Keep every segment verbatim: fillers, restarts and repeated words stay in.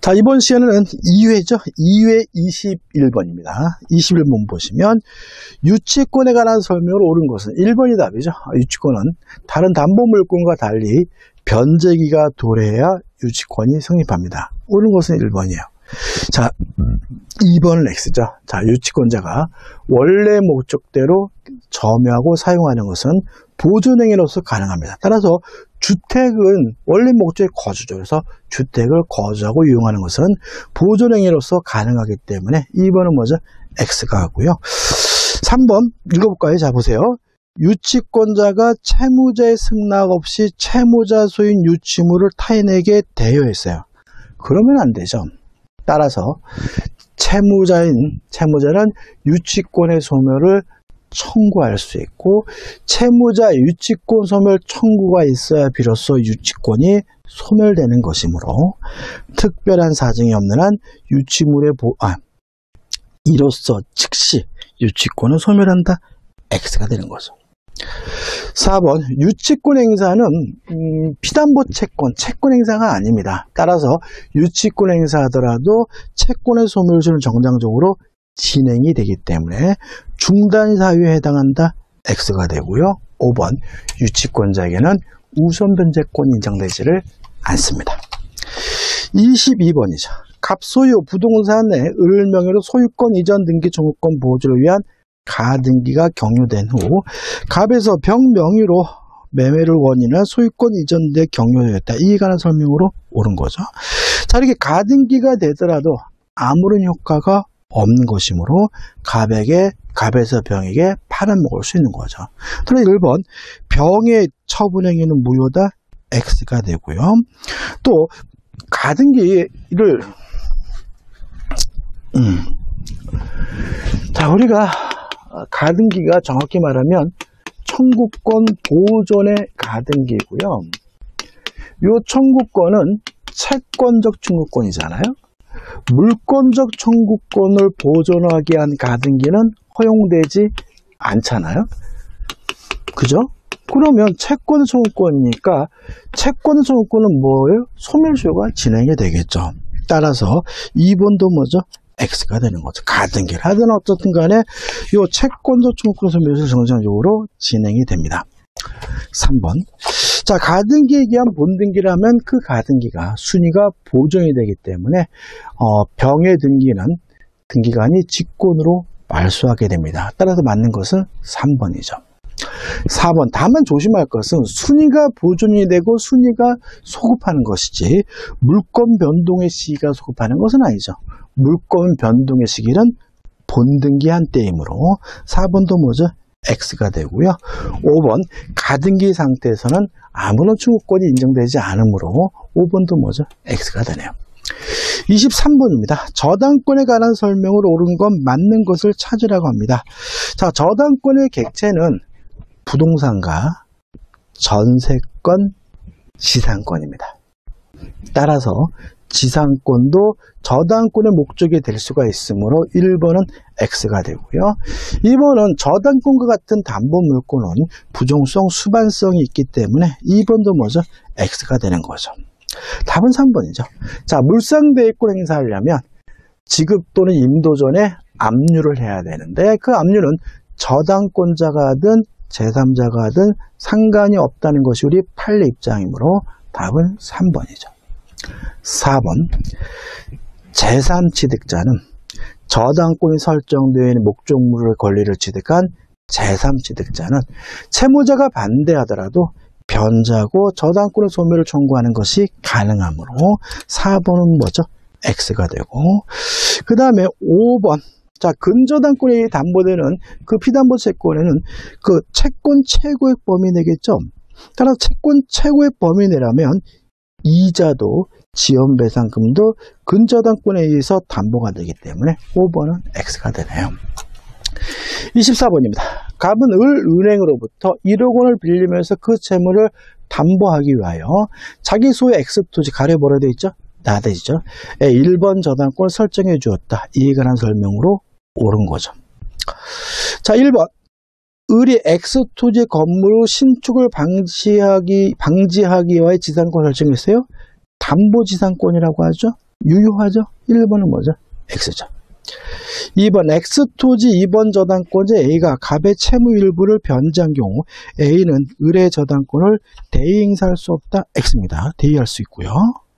자, 이번 시간은 이 회죠. 이 회 이십일 번입니다. 이십일 번 보시면 유치권에 관한 설명을 옳은 것은 일 번이 답이죠. 유치권은 다른 담보물권과 달리 변제기가 도래해야 유치권이 성립합니다. 옳은 것은 일 번이에요. 자, 이 번은 X죠. 자, 유치권자가 원래 목적대로 점유하고 사용하는 것은 보존행위로서 가능합니다. 따라서 주택은 원래 목적의 거주죠. 그래서 주택을 거주하고 이용하는 것은 보존행위로서 가능하기 때문에 이 번은 뭐죠? X가 하고요. 삼 번 읽어볼까요? 자, 보세요. 유치권자가 채무자의 승낙 없이 채무자 소유인 유치물을 타인에게 대여했어요. 그러면 안 되죠. 따라서 채무자인 채무자는 유치권의 소멸을 청구할 수 있고 채무자 유치권 소멸 청구가 있어야 비로소 유치권이 소멸되는 것이므로 특별한 사정이 없는 한 유치물의 보, 아, 이로써 즉시 유치권을 소멸한다. X가 되는 거죠. 사 번 유치권 행사는 음, 피담보 채권, 채권 행사가 아닙니다. 따라서 유치권 행사하더라도 채권의 소멸수는 정상적으로 진행이 되기 때문에 중단 사유에 해당한다. X가 되고요. 오 번 유치권자에게는 우선 변제권이 인정되지를 않습니다. 이십이 번이죠. 갑소유 부동산의 을 명의로 소유권 이전 등기 청구권 보호를 위한 가등기가 경유된 후 갑에서 병 명의로 매매를 원인한 소유권 이전에 경유되었다. 이에 관한 설명으로 옳은 거죠. 자, 이렇게 가등기가 되더라도 아무런 효과가 없는 것이므로 갑에게 갑에서 병에게 팔아먹을 수 있는 거죠. 그래서 일 번 병의 처분행위는 무효다. X가 되고요. 또 가등기를 음. 자, 우리가 가등기가 정확히 말하면 청구권 보존의 가등기고요. 이 청구권은 채권적 청구권이잖아요. 물권적 청구권을 보존하기 위한 가등기는 허용되지 않잖아요. 그죠? 그러면 채권 청구권이니까 채권 청구권은 뭐예요? 소멸수요가 진행이 되겠죠. 따라서 이 번도 뭐죠? X가 되는 거죠. 가등기를 하든 어쨌든 간에 이 채권적 청구권 소멸수요 정상적으로 진행이 됩니다. 삼 번 자, 가등기에 기한 본등기라면 그 가등기가 순위가 보존이 되기 때문에 어, 병의 등기는 등기관이 직권으로 말소하게 됩니다. 따라서 맞는 것은 삼 번이죠. 사 번 다만 조심할 것은 순위가 보존이 되고 순위가 소급하는 것이지 물권 변동의 시기가 소급하는 것은 아니죠. 물권 변동의 시기는 본등기 한때이므로 사 번도 뭐죠? X가 되고요. 오 번 가등기 상태에서는 아무런 청구권이 인정되지 않으므로 오 번도 뭐죠? X가 되네요. 이십삼 번입니다. 저당권에 관한 설명을 옳은 건 맞는 것을 찾으라고 합니다. 자, 저당권의 객체는 부동산과 전세권, 지상권입니다. 따라서 지상권도 저당권의 목적이 될 수가 있으므로 일 번은 X가 되고요. 이 번은 저당권과 같은 담보물권은 부종성, 수반성이 있기 때문에 이 번도 뭐죠? X가 되는 거죠. 답은 삼 번이죠. 자, 물상대액권 행사하려면 지급 또는 임도 전에 압류를 해야 되는데 그 압류는 저당권자가 하든 제삼자가 하든 상관이 없다는 것이 우리 판례 입장이므로 답은 삼 번이죠. 사 번 제삼 취득자는 저당권이 설정되어 있는 목적물의 권리를 취득한 제삼 취득자는 채무자가 반대하더라도 변제하고 저당권의 소멸을 청구하는 것이 가능하므로 사 번은 뭐죠? X가 되고 그 다음에 오 번 자, 근저당권이 담보되는 그 피담보 채권에는 그 채권 최고액 범위 내겠죠. 따라서 채권 최고액 범위 내라면 이자도 지연배상금도 근저당권에 의해서 담보가 되기 때문에 오 번은 X가 되네요. 이십사 번입니다. 갑은 을 은행으로부터 일억 원을 빌리면서 그 채무를 담보하기 위하여 자기 소유의 X토지 가려 뭐라 되어 있죠? 나대지죠. 일 번 저당권을 설정해 주었다. 이에 관한 설명으로 옳은 거죠. 자, 일 번 을이 X토지 건물 신축을 방지하기, 방지하기 위하여 지상권 설정했어요? 담보지상권이라고 하죠. 유효하죠. 일 번은 뭐죠? X죠. 이 번 X토지 이 번 저당권자 A가 갑의 채무 일부를 변제한 경우 A는 을의 저당권을 대행사할 수 없다. X입니다. 대의할 수 있고요.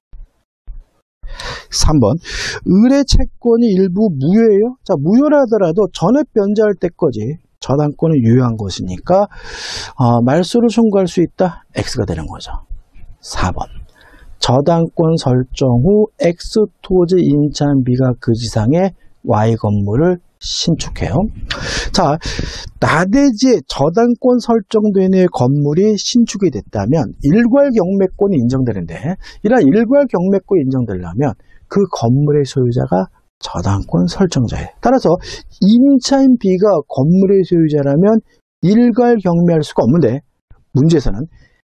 삼 번 을의 채권이 일부 무효예요. 자, 무효라 하더라도 전액 변제할 때까지 저당권은 유효한 것이니까 어, 말소를 청구할 수 있다. X가 되는 거죠. 사 번 저당권 설정 후 X토지 인차한 B가 그 지상에 Y 건물을 신축해요. 자, 나대지에 저당권 설정된 건물이 신축이 됐다면 일괄 경매권이 인정되는데, 이러한 일괄 경매권이 인정되려면 그 건물의 소유자가 저당권 설정자예요. 따라서 임차인 B가 건물의 소유자라면 일괄 경매할 수가 없는데, 문제에서는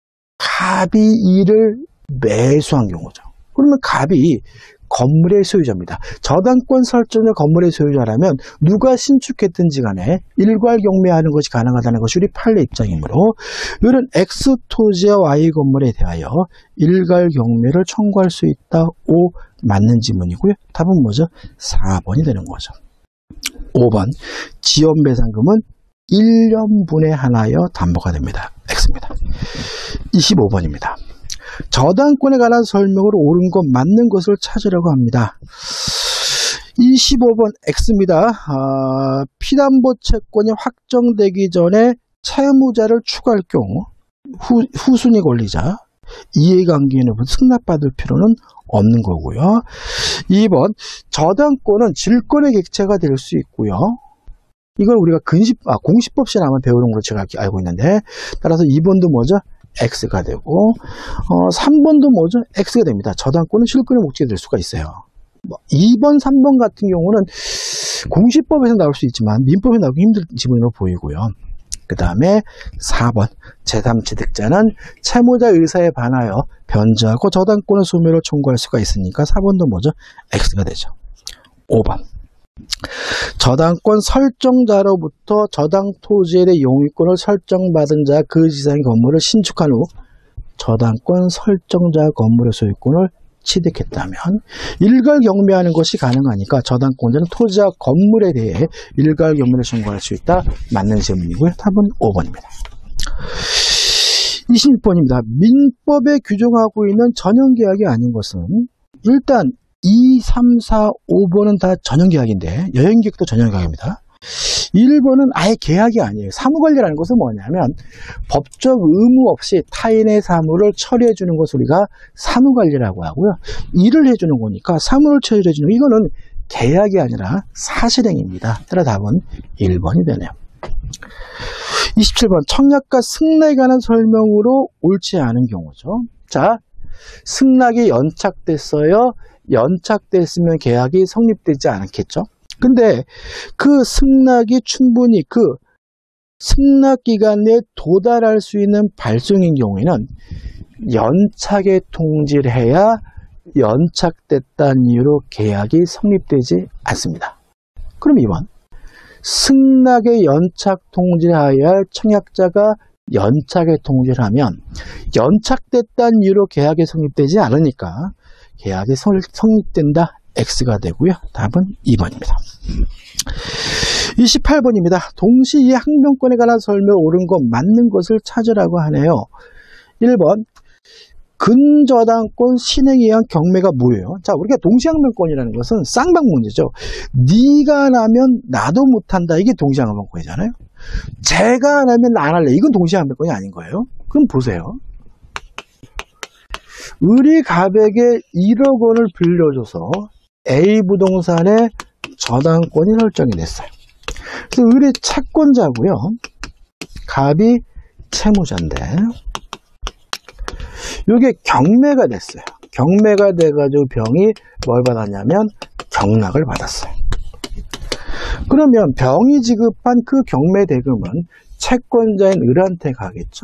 갑이 이를 매수한 경우죠. 그러면 갑이 건물의 소유자입니다. 저당권 설정자 건물의 소유자라면 누가 신축했든지 간에 일괄 경매하는 것이 가능하다는 것이 우리 판례 입장이므로 이런 X토지와 Y 건물에 대하여 일괄 경매를 청구할 수 있다. O 맞는 지문이고요. 답은 뭐죠? 사 번이 되는 거죠. 오 번 지연배상금은 일 년분에 하나여 담보가 됩니다. X입니다. 이십오 번입니다. 저당권에 관한 설명으로 옳은 것 맞는 것을 찾으려고 합니다. 이십오 번 X입니다. 아, 피담보 채권이 확정되기 전에 채무자를 추가할 경우 후, 후순위 권리자 이해관계인으로부터 승낙받을 필요는 없는 거고요. 이 번 저당권은 질권의 객체가 될 수 있고요. 이건 우리가 근시, 아, 공시법실 아마 배우는 걸로 제가 알고 있는데, 따라서 이 번도 뭐죠? X가 되고, 어, 삼 번도 뭐죠? X가 됩니다. 저당권은 실권의 목적이 될 수가 있어요. 뭐 이 번, 삼 번 같은 경우는 공시법에서 나올 수 있지만 민법에 나오기 힘든 지문으로 보이고요. 그 다음에 사 번 제삼 취득자는 채무자 의사에 반하여 변제하고 저당권의 소멸을 청구할 수가 있으니까 사 번도 뭐죠? X가 되죠. 오 번 저당권 설정자로부터 저당 토지에 대해 용의권을 설정받은 자 그 지상의 건물을 신축한 후 저당권 설정자 건물의 소유권을 취득했다면 일괄 경매하는 것이 가능하니까 저당권자는 토지와 건물에 대해 일괄 경매를 청구할 수 있다. 맞는 질문이고요. 답은 오 번입니다. 이십육 번입니다. 민법에 규정하고 있는 전형계약이 아닌 것은 일단 이, 삼, 사, 오 번은 다 전형계약인데 여행객도 전형계약입니다. 일 번은 아예 계약이 아니에요. 사무관리라는 것은 뭐냐면 법적 의무 없이 타인의 사무를 처리해 주는 것을 우리가 사무관리라고 하고요. 일을 해주는 거니까 사무를 처리해 주는 이거는 계약이 아니라 사실행입니다. 따라 답은 일 번이 되네요. 이십칠 번 청약과 승낙에 관한 설명으로 옳지 않은 경우죠. 자, 승낙이 연착됐어요. 연착됐으면 계약이 성립되지 않았겠죠. 근데 그 승낙이 충분히 그 승낙 기간 내에 도달할 수 있는 발송인 경우에는 연착에 통지를 해야 연착됐다는 이유로 계약이 성립되지 않습니다. 그럼 이 번 승낙에 연착 통지를 하여야 할 청약자가 연착에 통지를 하면 연착됐다는 이유로 계약이 성립되지 않으니까 계약이 성립된다. X가 되고요. 답은 이 번입니다. 이십팔 번입니다. 동시 이 항명권에 관한 설명 옳은 것 맞는 것을 찾으라고 하네요. 일 번 근저당권 신행에 의한 경매가 무효예요. 자, 우리가 동시항명권이라는 것은 쌍방 문제죠. 네가 안 하면 나도 못한다. 이게 동시항명권이잖아요. 제가 안 하면 안 할래. 이건 동시항명권이 아닌 거예요. 그럼 보세요. 을이 갑에게 일억 원을 빌려줘서 A 부동산에 저당권이 설정이 됐어요. 그래서 을이 채권자고요. 갑이 채무자인데 이게 경매가 됐어요. 경매가 돼가지고 병이 뭘 받았냐면 경락을 받았어요. 그러면 병이 지급한 그 경매 대금은 채권자인 을한테 가겠죠.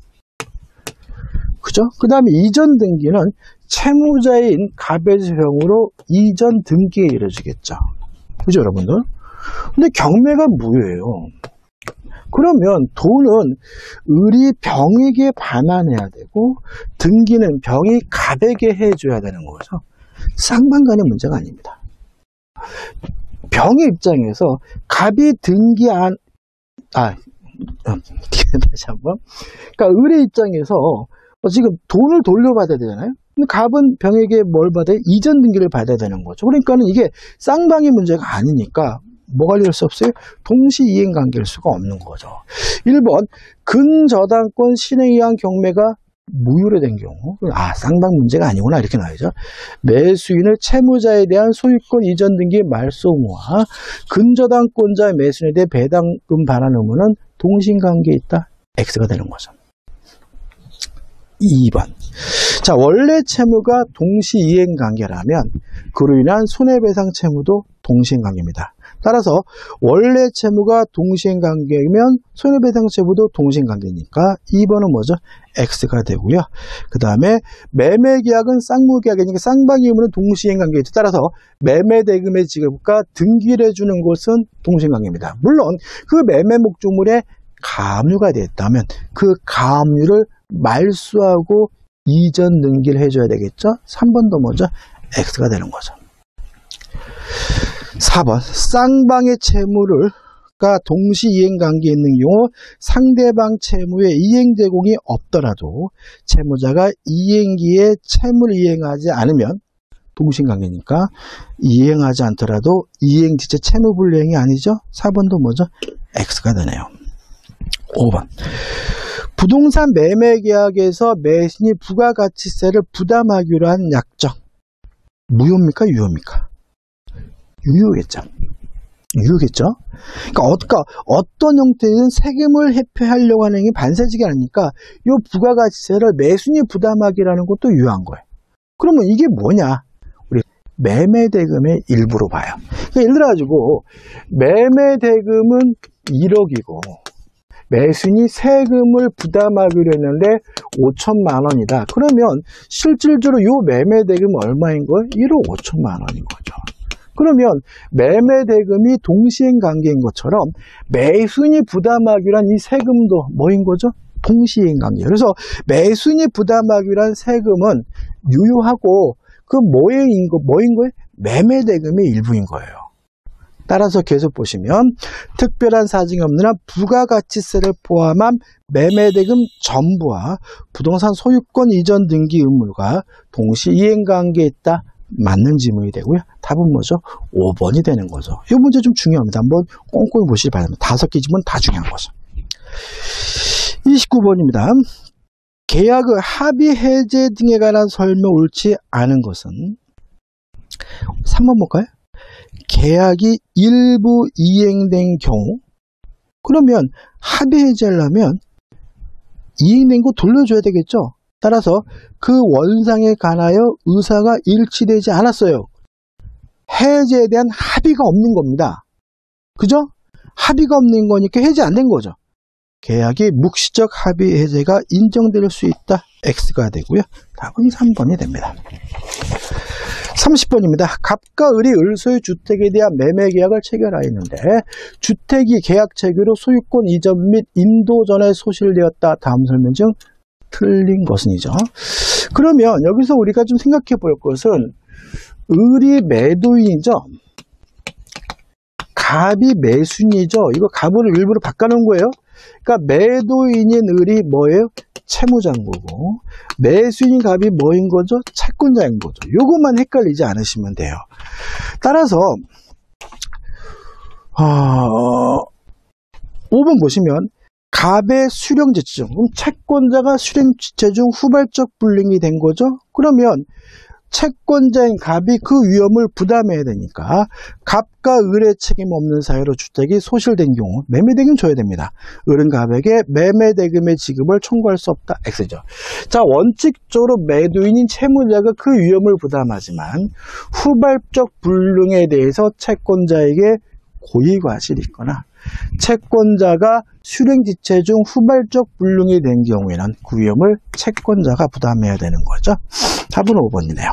그죠? 그 다음에 이전 등기는 채무자인 갑의 병으로 이전 등기에 이루어지겠죠. 그죠, 여러분들? 근데 경매가 무효예요. 그러면 돈은 을이 병에게 반환해야 되고 등기는 병이 갑에게 해줘야 되는 거죠. 쌍방간의 문제가 아닙니다. 병의 입장에서 갑이 등기 안, 아, 다시 한번. 그러니까 을의 입장에서 지금 돈을 돌려받아야 되잖아요. 근데 갑은 병에게 뭘 받아요? 이전 등기를 받아야 되는 거죠. 그러니까는 이게 쌍방의 문제가 아니니까 뭐가 될 수 없어요? 동시이행 관계일 수가 없는 거죠. 일 번, 근저당권 신행에 의한 경매가 무효로 된 경우. 아, 쌍방 문제가 아니구나. 이렇게 나와야죠. 매수인의 채무자에 대한 소유권 이전 등기의 말소 의무와 근저당권자의 매수인에 대해 배당금 반환 의무는 동시관계에 있다. X가 되는 거죠. 이 번. 자, 원래 채무가 동시이행관계라면 그로 인한 손해배상 채무도 동시이행관계입니다. 따라서 원래 채무가 동시이행관계이면 손해배상 채무도 동시이행관계니까 이 번은 뭐죠? X가 되고요. 그 다음에 매매계약은 쌍무계약이니까 쌍방의 의무는 동시이행관계이죠. 따라서 매매대금의 지급과 등기를 해주는 것은 동시이행관계입니다. 물론 그 매매 목적물에 가압류가 되었다면 그 가압류를 말소하고 이전 등기를 해줘야 되겠죠. 삼 번도 뭐죠? X가 되는 거죠. 사 번, 쌍방의 채무를 가 동시 이행관계에 있는 경우 상대방 채무에 이행 제공이 없더라도 채무자가 이행기에 채무를 이행하지 않으면 동시관계니까 이행하지 않더라도 이행지체 채무불이행이 아니죠. 사 번도 뭐죠? X가 되네요. 오 번, 부동산 매매계약에서 매수인이 부가가치세를 부담하기로 한 약정 무효입니까? 유효입니까? 유효겠죠. 유효겠죠. 그러니까 어떤, 어떤 형태든 세금을 회피하려고 하는 게 반사직이 아니니까 이 부가가치세를 매수인이 부담하기라는 것도 유효한 거예요. 그러면 이게 뭐냐? 우리 매매대금의 일부로 봐요. 그러니까 예를 들어가지고 매매대금은 일억이고 매수인이 세금을 부담하기로 했는데 오천만 원이다. 그러면 실질적으로 이 매매대금은 얼마인 거예요? 일억 오천만 원인 거죠. 그러면 매매대금이 동시행관계인 것처럼 매수인이 부담하기로 한 이 세금도 뭐인 거죠? 동시행관계. 그래서 매수인이 부담하기로 한 세금은 유효하고 그 뭐인 거, 뭐인 거예요? 매매대금의 일부인 거예요. 따라서 계속 보시면 특별한 사정이 없는 한 부가가치세를 포함한 매매대금 전부와 부동산 소유권 이전 등기 의무가 동시 이행관계에 있다. 맞는 지문이 되고요. 답은 뭐죠? 오 번이 되는 거죠. 이 문제 좀 중요합니다. 한번 꼼꼼히 보시기 바랍니다. 다섯 개 지문 다 중요한 거죠. 이십구 번입니다. 계약의 합의 해제 등에 관한 설명 옳지 않은 것은 삼 번 볼까요? 계약이 일부 이행된 경우 그러면 합의 해제하려면 이행된 거 돌려줘야 되겠죠. 따라서 그 원상에 관하여 의사가 일치되지 않았어요. 해제에 대한 합의가 없는 겁니다. 그죠? 합의가 없는 거니까 해제 안 된 거죠. 계약이 묵시적 합의 해제가 인정될 수 있다. X가 되고요. 답은 삼 번이 됩니다. 삼십 번입니다. 갑과 을이 을소유 주택에 대한 매매 계약을 체결하였는데 주택이 계약 체결 후 소유권 이전 및 인도 전에 소실되었다. 다음 설명 중 틀린 것은이죠. 그러면 여기서 우리가 좀 생각해 볼 것은 을이 매도인이죠. 갑이 매수인이죠. 이거 갑을 일부러 바꿔놓은 거예요. 그러니까 매도인인 을이 뭐예요? 채무자인 거고 매수인인 갑이 뭐인 거죠? 채권자인 거죠. 요것만 헷갈리지 않으시면 돼요. 따라서 어, 오 번 보시면 갑의 수령지체 중, 그럼 채권자가 수령지체 중 후발적 불능이 된 거죠? 그러면 채권자인 갑이 그 위험을 부담해야 되니까 갑과 을의 책임 없는 사유로 주택이 소실된 경우 매매대금 줘야 됩니다. 을은 갑에게 매매대금의 지급을 청구할 수 없다. X죠. 자, 원칙적으로 매도인인 채무자가 그 위험을 부담하지만 후발적 불능에 대해서 채권자에게 고의과실이 있거나 채권자가 수령지체 중 후발적 불능이 된 경우에는 그 위험을 채권자가 부담해야 되는 거죠. 답은 오 번이네요.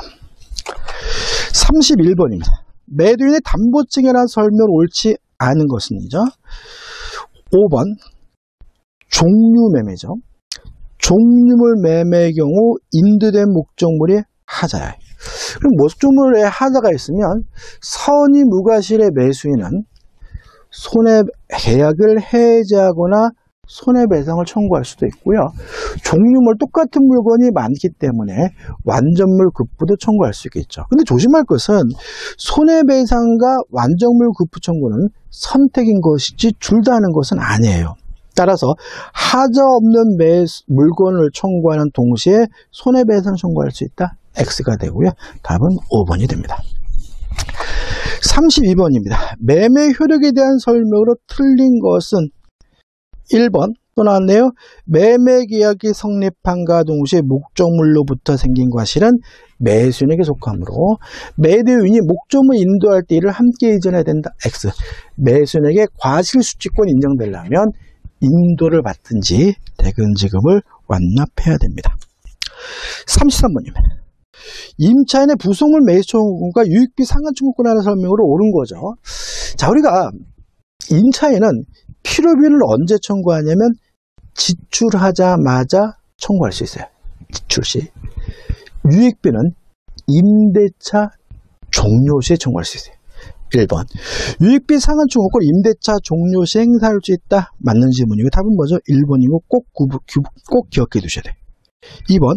삼십일 번입니다. 매도인의 담보증에 대한 설명 옳지 않은 것은이죠. 오 번 종류 매매죠. 종류물 매매의 경우 인도된 목적물이 하자야. 그럼 목적물에 하자가 있으면 선의 무과실의 매수인은 손해 계약을 해지하거나 손해배상을 청구할 수도 있고요. 종류물 똑같은 물건이 많기 때문에 완전물 급부도 청구할 수 있겠죠. 근데 조심할 것은 손해배상과 완전물 급부 청구는 선택인 것이지 둘 다 하는 것은 아니에요. 따라서 하자 없는 매, 물건을 청구하는 동시에 손해배상 청구할 수 있다. X가 되고요. 답은 오 번이 됩니다. 삼십이 번입니다. 매매 효력에 대한 설명으로 틀린 것은 일 번 또 나왔네요. 매매 계약이 성립한과 동시에 목적물로부터 생긴 과실은 매수인에게 속하므로 매도인이 목적물 인도할 때 이를 함께 이전해야 된다. X. 매수인에게 과실 수취권 인정되려면 인도를 받든지 대금 지급을 완납해야 됩니다. 삼십삼 번입니다. 임차인의 부속물 매수 청구권과 유익비 상환 청구권에 대한 설명으로 옳은 거죠. 자, 우리가 임차인은 필요비를 언제 청구하냐면 지출하자마자 청구할 수 있어요. 지출 시. 유익비는 임대차 종료 시에 청구할 수 있어요. 일 번 유익비 상환 청구권 임대차 종료 시 행사할 수 있다. 맞는 질문이고 답은 뭐죠? 일 번이고 꼭, 구부, 꼭 기억해 두셔야 돼요. 이 번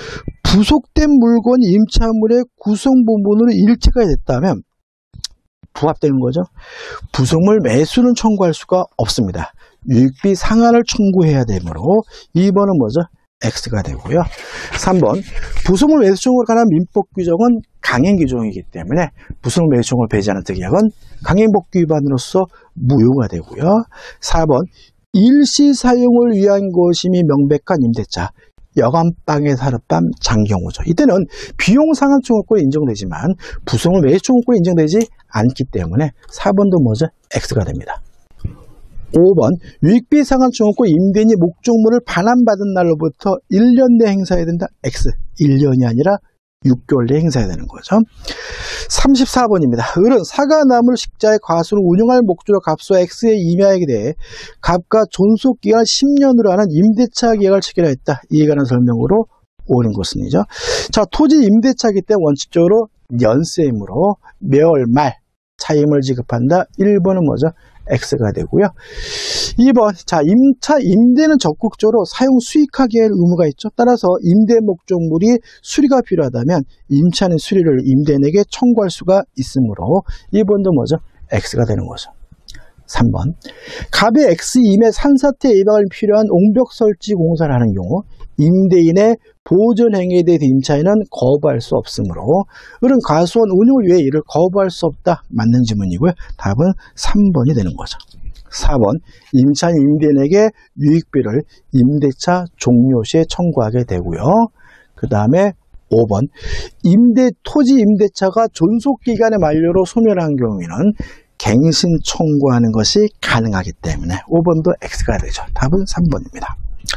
부속된 물건이 임차물의 구성 부분으로 일체가 됐다면 부합되는 거죠. 부속물 매수는 청구할 수가 없습니다. 유익비 상환을 청구해야 되므로 이 번은 뭐죠? X가 되고요. 삼 번 부속물 매수 청구에 관한 민법 규정은 강행 규정이기 때문에 부속물 매수 청구를 배제하는 특약은 강행법규 위반으로서 무효가 되고요. 사 번 일시 사용을 위한 것임이 명백한 임대차 여간방의 하룻밤 장경우죠. 이때는 비용 상환 청구권이 인정되지만 부속물 매수 청구권이 인정되지 않기 때문에 사 번도 뭐죠? X가 됩니다. 오 번 유익비 상환 청구권 임대인이 목적물을 반환받은 날로부터 일 년 내 행사해야 된다. X. 일 년이 아니라 육 개월 내에 행사해야 되는 거죠. 삼십사 번입니다. 을은 사과나물 식자의 과수를 운영할 목적으로 값과 X의 임야액에 대해 값과 존속기간 십 년으로 하는 임대차 계약을 체결하였다. 이에 관한 설명으로 옳은 것은이죠. 자, 토지 임대차이기 때문에 원칙적으로 연세이므로 매월 말 차임을 지급한다. 일 번은 뭐죠? X가 되고요. 이 번 자 임차 임대는 적극적으로 사용 수익하게 할 의무가 있죠. 따라서 임대 목적물이 수리가 필요하다면 임차인의 수리를 임대인에게 청구할 수가 있으므로 이 번도 뭐죠? X가 되는 거죠. 삼 번 갑의 X 임의 산사태 예방을 필요한 옹벽 설치 공사를 하는 경우 임대인의 보존 행위에 대해 임차인은 거부할 수 없으므로 을은 과수원 운용을 위해 이를 거부할 수 없다. 맞는 질문이고요. 답은 삼 번이 되는 거죠. 사 번 임차인 임대인에게 유익비를 임대차 종료 시에 청구하게 되고요. 그 다음에 오 번 임대 토지 임대차가 존속기간의 만료로 소멸한 경우에는 갱신 청구하는 것이 가능하기 때문에 오 번도 X가 되죠. 답은 삼 번입니다.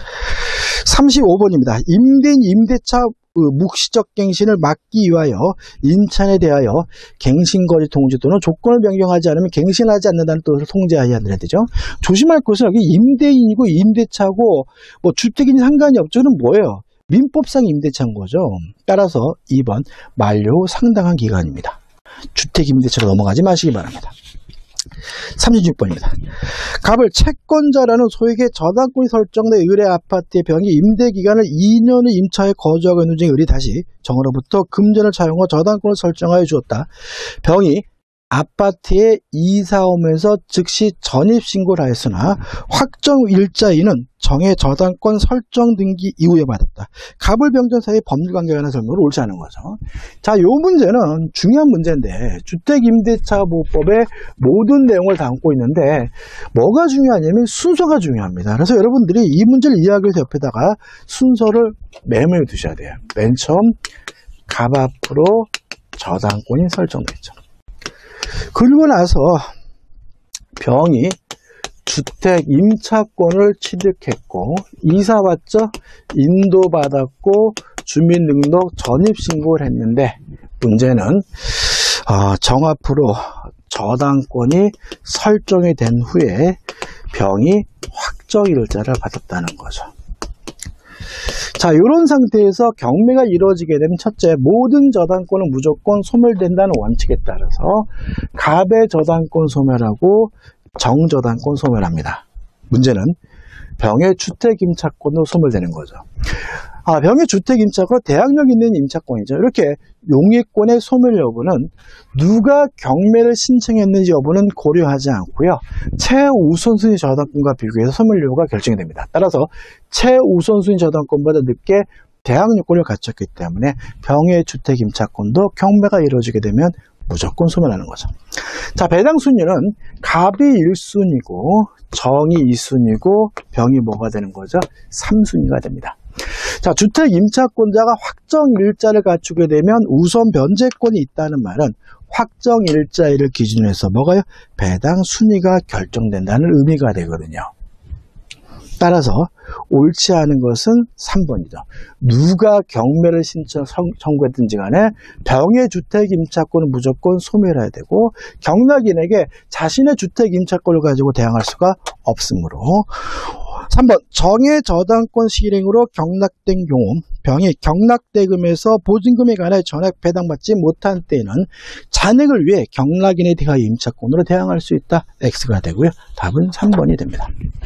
삼십오 번입니다. 임대인 임대차 묵시적 갱신을 막기 위하여 임차인에 대하여 갱신거래 통지 또는 조건을 변경하지 않으면 갱신하지 않는다는 뜻을 통지해야 되죠. 조심할 것은 여기 임대인이고 임대차고 뭐 주택인이 상관이 없죠. 는 뭐예요? 민법상 임대차인 거죠. 따라서 이 번 만료 후 상당한 기간입니다. 주택 임대차로 넘어가지 마시기 바랍니다. 삼십육 번입니다. 갑을 채권자라는 소액의 저당권이 설정된 의뢰 아파트의 병이 임대기간을 이 년의 임차에 거주하고 있는 중에 을이 다시 정으로부터 금전을 차용하여 저당권을 설정하여 주었다. 병이 아파트에 이사 오면서 즉시 전입신고를 하였으나 확정 일자인은 정의 저당권 설정 등기 이후에 받았다. 갑을 병전 사이의 법률관계에 관한 설명을 옳지 않은 거죠. 자, 이 문제는 중요한 문제인데 주택임대차보호법의 모든 내용을 담고 있는데 뭐가 중요하냐면 순서가 중요합니다. 그래서 여러분들이 이 문제를 이해하기 위해서 옆에다가 순서를 메모해 두셔야 돼요. 맨 처음 갑 앞으로 저당권이 설정되어 있죠. 그리고 나서 병이 주택 임차권을 취득했고 이사 왔죠. 인도받았고 주민등록 전입신고를 했는데 문제는 어, 정 앞으로 저당권이 설정이 된 후에 병이 확정일자를 받았다는 거죠. 자, 이런 상태에서 경매가 이루어지게 되면 첫째, 모든 저당권은 무조건 소멸된다는 원칙에 따라서 갑의 저당권 소멸하고 정저당권 소멸합니다. 문제는 병의 주택임차권도 소멸되는 거죠. 아, 병의 주택임차권, 대항력 있는 임차권이죠. 이렇게 용의권의 소멸 여부는 누가 경매를 신청했는지 여부는 고려하지 않고요. 최우선순위 저당권과 비교해서 소멸 여부가 결정이 됩니다. 따라서 최우선순위 저당권보다 늦게 대항력권을 갖췄기 때문에 병의 주택임차권도 경매가 이루어지게 되면 무조건 소멸하는 거죠. 자, 배당 순위는 갑이 일 순위고 정이 이 순위고 병이 뭐가 되는 거죠? 삼 순위가 됩니다. 자, 주택 임차권자가 확정일자를 갖추게 되면 우선 변제권이 있다는 말은 확정일자일을 기준으로 해서 뭐가요? 배당 순위가 결정된다는 의미가 되거든요. 따라서 옳지 않은 것은 삼 번이죠. 누가 경매를 신청, 청구했든지 간에 병의 주택 임차권은 무조건 소멸해야 되고 경락인에게 자신의 주택 임차권을 가지고 대항할 수가 없으므로 삼 번 정의 저당권 실행으로 경락된 경우 병이 경락대금에서 보증금에 관해 전액 배당받지 못한 때에는 잔액을 위해 경락인에 대하여 임차권으로 대항할 수 있다. X가 되고요. 답은 삼 번이 됩니다.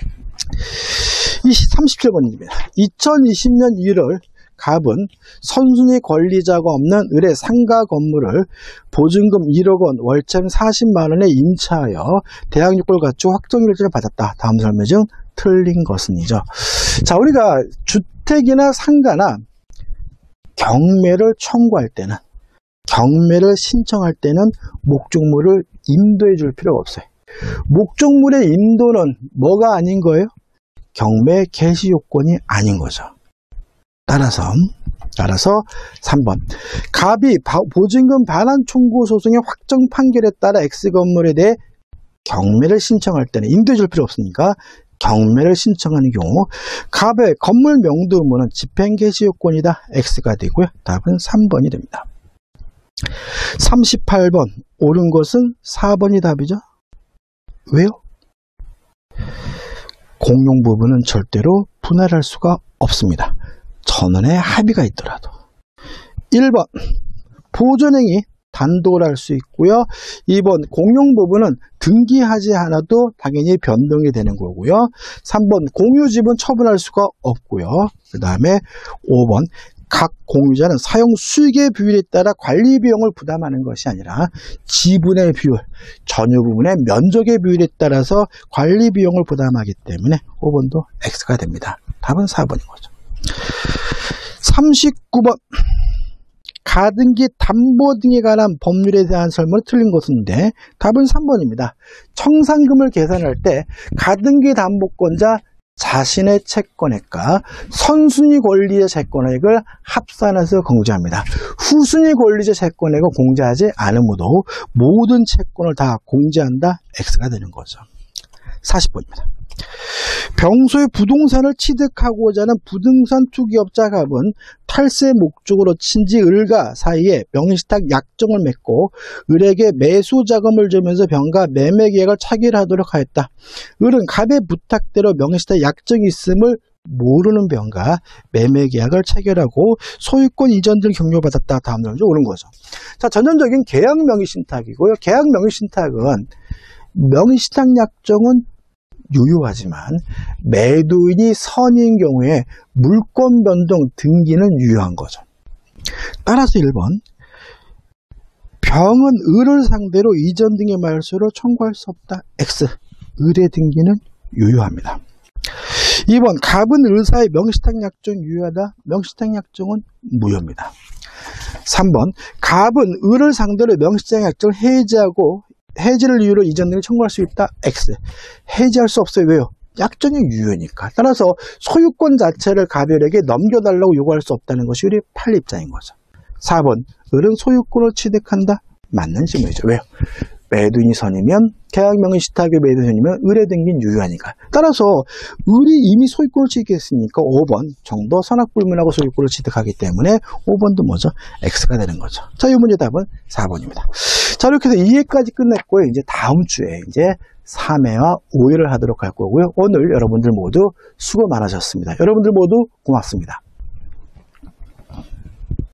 삼십칠 번입니다. 이천이십 년 일월 갑은 선순위 권리자가 없는 을의 상가 건물을 보증금 일억 원, 월세금 사십만 원에 임차하여 대항력권을 갖추어 확정일자를 받았다. 다음 설명 중 틀린 것은이죠. 자, 우리가 주택이나 상가나 경매를 청구할 때는, 경매를 신청할 때는 목적물을 인도해 줄 필요가 없어요. 목적물의 인도는 뭐가 아닌 거예요? 경매 개시 요건이 아닌 거죠. 따라서 따라서 삼 번 갑이 보증금 반환 청구 소송의 확정 판결에 따라 X 건물에 대해 경매를 신청할 때는 인도해 줄 필요 없으니까 경매를 신청하는 경우 갑의 건물 명도 의무는 집행 개시 요건이다. X가 되고요. 답은 삼 번이 됩니다. 삼십팔 번 옳은 것은 사 번이 답이죠. 왜요? 공용 부분은 절대로 분할할 수가 없습니다. 전원의 합의가 있더라도. 일 번 보존행위 단독으로 할 수 있고요. 이 번 공용 부분은 등기하지 않아도 당연히 변동이 되는 거고요. 삼 번 공유집은 처분할 수가 없고요. 그 다음에 오 번 각 공유자는 사용 수익의 비율에 따라 관리 비용을 부담하는 것이 아니라 지분의 비율, 전유 부분의 면적의 비율에 따라서 관리 비용을 부담하기 때문에 오 번도 X가 됩니다. 답은 사 번인 거죠. 삼십구 번 가등기 담보 등에 관한 법률에 대한 설명을 틀린 것인데 답은 삼 번입니다. 청산금을 계산할 때 가등기 담보권자 자신의 채권액과 선순위 권리자 채권액을 합산해서 공제합니다. 후순위 권리자 채권액을 공제하지 않으므로 모든 채권을 다 공제한다. X가 되는 거죠. 사십 번입니다. 평소에 부동산을 취득하고자 하는 부동산 투기업자 갑은 탈세 목적으로 친지 을과 사이에 명의신탁 약정을 맺고 을에게 매수 자금을 주면서 병과 매매 계약을 체결하도록 하였다. 을은 갑의 부탁대로 명의신탁 약정이 있음을 모르는 병과 매매 계약을 체결하고 소유권 이전 등을 격려받았다. 다음 내용이 옳은 거죠. 자, 전형적인 계약 명의신탁이고요. 계약 명의신탁은 명의신탁 약정은 유효하지만 매도인이 선인 경우에 물권 변동 등기는 유효한 거죠. 따라서 일 번 병은 을을 상대로 이전 등의 말소를 청구할 수 없다. X 을의 등기는 유효합니다. 이 번 갑은 을 사이 명의신탁 약정 유효하다. 명의신탁 약정은 무효입니다. 삼 번 갑은 을을 상대로 명의신탁 약정을 해지하고 해지를 이유로 이전 등을 청구할 수 있다. X. 해지할 수 없어요. 왜요? 약정이 유효니까. 따라서 소유권 자체를 갑을에게 넘겨달라고 요구할 수 없다는 것이 우리 팔 입장인 거죠. 사 번 을은 소유권을 취득한다. 맞는 질문이죠. 왜요? 매도인이 선이면 계약 명의신탁의 매도인이면 을의 등기는 유효하니까. 따라서 을이 이미 소유권을 취득했으니까 오 번 정도 선악불문하고 소유권을 취득하기 때문에 오 번도 뭐죠? X가 되는 거죠. 자, 이 문제 답은 사 번입니다. 자, 이렇게 해서 이 회까지 끝냈고요. 이제 다음 주에 이제 삼 회와 오 회를 하도록 할 거고요. 오늘 여러분들 모두 수고 많으셨습니다. 여러분들 모두 고맙습니다.